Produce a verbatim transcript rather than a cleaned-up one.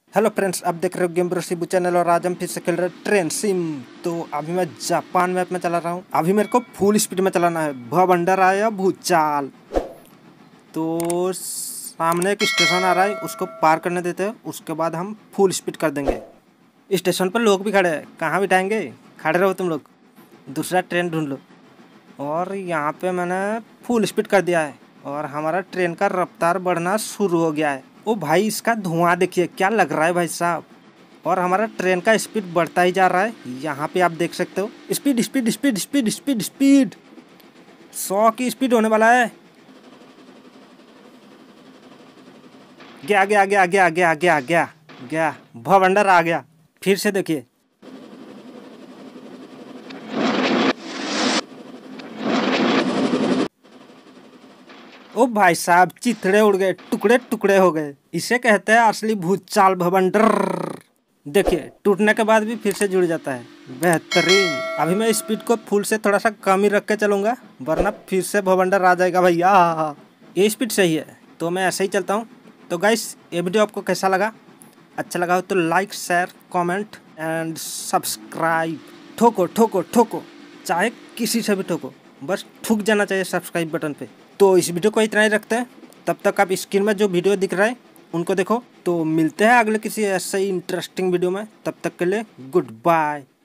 Hello friends, आप देख रहे हो गेम ब्रो शिबू चैनल और आज हम फिर से खेल रहे हैं ट्रेन सिम। तो अभी मैं जापान मैप में चला रहा हूँ। अभी मेरे को फुल स्पीड में चलाना है। भवंडर आया भूचाल। तो सामने एक स्टेशन आ रहा है, उसको पार करने देते हैं, उसके बाद हम फुल स्पीड कर देंगे। स्टेशन पर लोग भी खड़े हैं, कहाँ बिठाएंगे? खड़े रहो तुम लोग, दूसरा ट्रेन ढूंढ लो। और यहाँ पे मैंने फुल स्पीड कर दिया है और हमारा ट्रेन का रफ्तार बढ़ना शुरू हो गया है। ओ भाई, इसका धुआं देखिए क्या लग रहा है भाई साहब। और हमारा ट्रेन का स्पीड बढ़ता ही जा रहा है। यहाँ पे आप देख सकते हो, speed speed speed speed speed speed सौ की स्पीड होने वाला है। गया गया गया गया गया गया गया गया भवंडर आ गया। फिर से देखिए, ओ भाई साहब, चिथड़े उड़ गए, टुकड़े टुकड़े हो गए। इसे कहते हैं असली भूचाल भवंडर। देखिए, टूटने के बाद भी फिर से जुड़ जाता है। बेहतरीन। अभी मैं स्पीड को फुल से थोड़ा सा कम ही रख के चलूंगा, वरना फिर से भवंडर आ जाएगा भैया। ये स्पीड सही है तो मैं ऐसे ही चलता हूँ। तो गाइस, ये वीडियो आपको कैसा लगा? अच्छा लगा हो तो like share comment and subscribe. ठोको ठोको ठोको, चाहे किसी से भी ठोको, बस ठुक जाना चाहिए सब्सक्राइब बटन पे। तो इस वीडियो को इतना ही रखते हैं। तब तक आप स्क्रीन में जो वीडियो दिख रहा है उनको देखो। तो मिलते हैं अगले किसी ऐसे ही इंटरेस्टिंग वीडियो में। तब तक के लिए गुड बाय।